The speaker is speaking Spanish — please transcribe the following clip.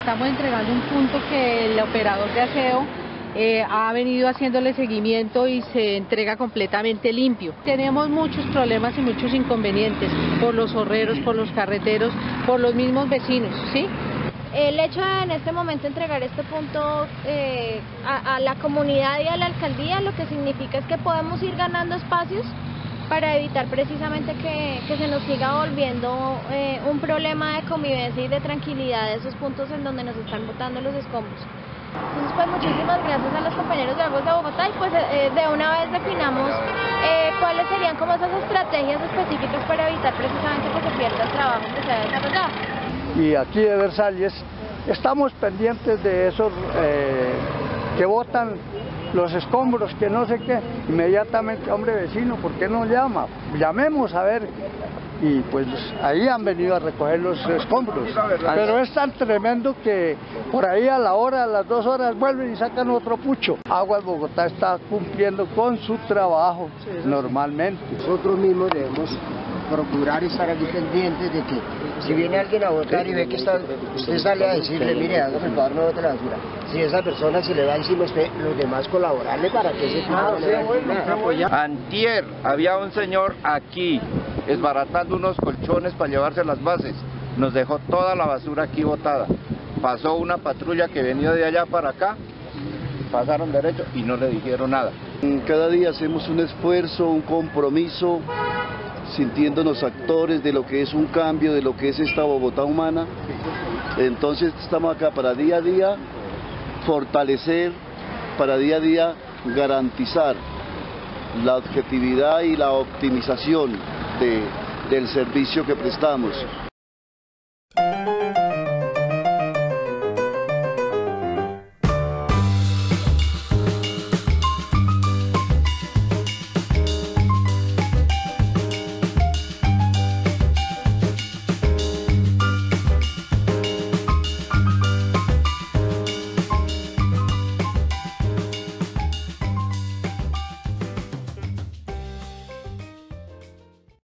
Estamos entregando un punto que el operador de aseo ha venido haciéndole seguimiento y se entrega completamente limpio. Tenemos muchos problemas y muchos inconvenientes por los horreros, por los carreteros, por los mismos vecinos, ¿sí? El hecho de en este momento entregar este punto a la comunidad y a la alcaldía, lo que significa es que podemos ir ganando espacios para evitar precisamente que se nos siga volviendo un problema de convivencia y de tranquilidad de esos puntos en donde nos están botando los escombros. Entonces, pues muchísimas gracias a los compañeros de Aguas de Bogotá y pues de una vez definamos cuáles serían como esas estrategias específicas para evitar precisamente que se pierda el trabajo que se ha desarrollado. Y aquí de Versalles estamos pendientes de esos que botan los escombros, que no sé qué, inmediatamente, hombre vecino, ¿por qué no llama? Llamemos a ver, y pues ahí han venido a recoger los escombros, pero es tan tremendo que por ahí a la hora, a las 2 horas vuelven y sacan otro pucho. Aguas Bogotá está cumpliendo con su trabajo normalmente. Nosotros mismos debemos procurar estar aquí pendientes de que si viene alguien a votar y ve que usted sale a decirle, mire, hágame el favor, no bote la basura. Si esa persona se le va encima a usted, los demás colaborarle para que ese tema no le vaya. Antier había un señor aquí desbaratando unos colchones para llevarse las bases. Nos dejó toda la basura aquí botada. Pasó una patrulla que venía de allá para acá, pasaron derecho y no le dijeron nada. Cada día hacemos un esfuerzo, un compromiso, sintiéndonos actores de lo que es un cambio, de lo que es esta Bogotá humana. Entonces estamos acá para día a día fortalecer, para día a día garantizar la objetividad y la optimización del servicio que prestamos.